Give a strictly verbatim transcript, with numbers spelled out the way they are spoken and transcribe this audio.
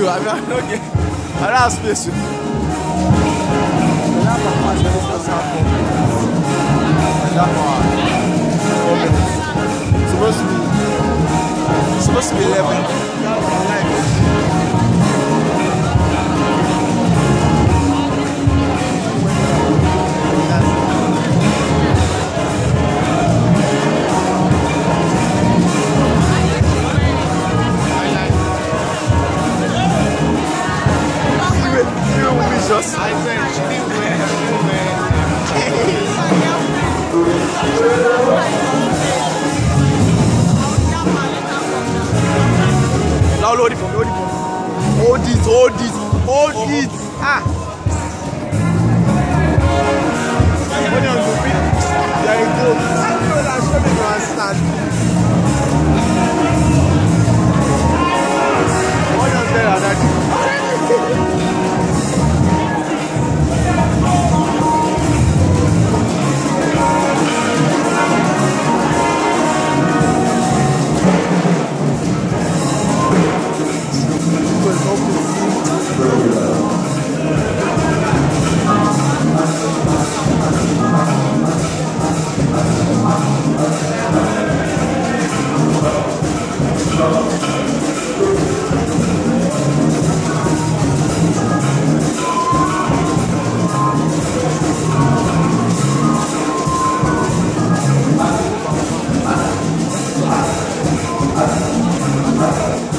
I mean, I'm not getting. I don't have space. Fela Performance is not happening. That one. Four minutes. Supposed to be. Supposed to be eleven. Just I said she didn't win. Now load it from, load it from. Hold it, hold it, hold it. Ah. When you're on the beat, there you go. I know that show me to understand. What else there are that? Thank you.